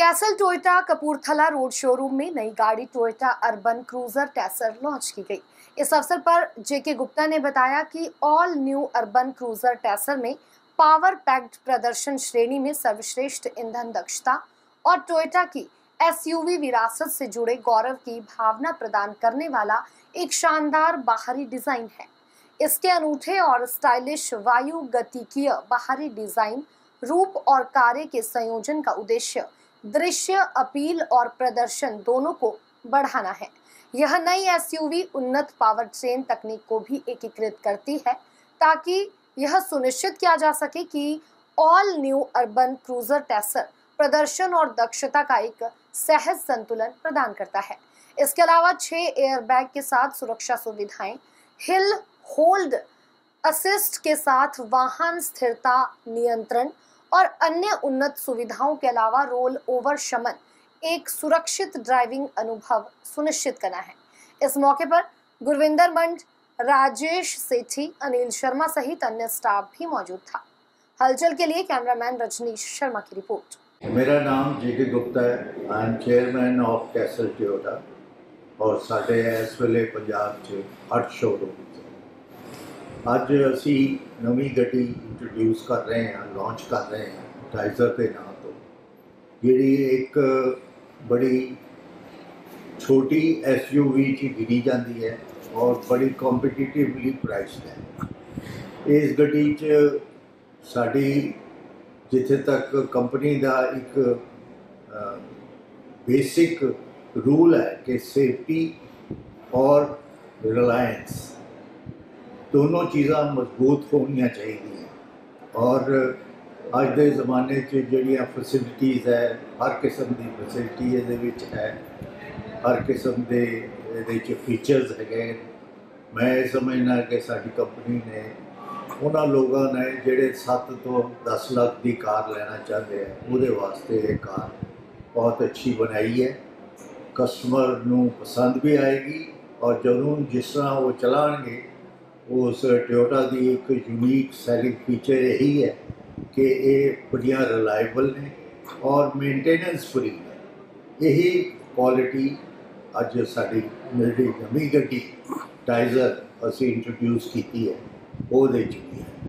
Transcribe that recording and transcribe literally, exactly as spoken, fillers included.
Castle Toyota Kapurthala road showroom में नई गाड़ी Toyota Urban Cruiser Taisor launch की गई। इस अवसर पर जेके गुप्ता ने बताया कि all new Urban Cruiser Taisor में पावर पैक्ड प्रदर्शन श्रेणी में सर्वश्रेष्ठ ईंधन दक्षता और टोयोटा की एसयूवी विरासत से जुड़े गौरव की भावना प्रदान करने वाला एक शानदार बाहरी डिजाइन है। इसके अनूठे और स्टाइलिश वायु गतिकीय बाहरी डिजाइन, रूप और कार्य के संयोजन का उद्देश्य दृश्य अपील और प्रदर्शन दोनों को बढ़ाना है। यह नई एसयूवी उन्नत पावर ट्रेन तकनीक को भी एकीकृत करती है ताकि यह सुनिश्चित किया जा सके कि all new Urban Cruiser Taisor प्रदर्शन और दक्षता का एक सहज संतुलन प्रदान करता है। इसके अलावा छह एयरबैग के साथ सुरक्षा सुविधाएं, हिल होल्ड असिस्ट के साथ वाहन स्थिरता नियंत्रण और अन्य उन्नत सुविधाओं के अलावा रोल ओवर शमन एक सुरक्षित ड्राइविंग अनुभव सुनिश्चित करना है। इस मौके पर गुरविंदर मंड, राजेश सेठी, अनिल शर्मा सहित अन्य स्टाफ भी मौजूद था। हलचल के लिए कैमरामैन रजनीश शर्मा की रिपोर्ट। मेरा नाम जेके गुप्ता है। I am chairman of Castle Toyota और साढ़े इस वेले पंजाब च अठ शोरूम। अज असी नवी गड्डी इंट्रोड्यूस कर रहे हैं, लॉन्च कर रहे हैं टाइजर के नाम तो, जी एक बड़ी छोटी एस यू वी च गिनी जाती है और बड़ी कॉम्पिटिटिवली प्राइस्ड है। इस गड्डी च साड़ी जिथे तक कंपनी का एक बेसिक रूल है कि सेफ्टी और रिलायंस दोनों चीज़ां मजबूत होनी चाहिए। और अज के ज़माने जड़ियाँ फैसिलिटीज़ है, हर किस्म की फैसिलिटी ये है, हर किस्म के फीचर्स है। मैं समझना कि साड़ी कंपनी ने उन्होंने लोगों ने जोड़े सत्त तो दस लाख की कार लेना चाहते हैं वो वास्ते ये कार बहुत अच्छी बनाई है। कस्टमर नू पसंद भी आएगी और जरूर जिस तरह वो चलाएंगे उस टोयोटा की एक यूनीक सैलिंग फीचर यही है कि ये बढ़िया रिलायबल ने और मेनटेनेंस फ्री है। यही क्वालिटी अज साड़ी मेरी नवी गड्डी टाइजर असी इंट्रोड्यूस की है वो दे चुकी है।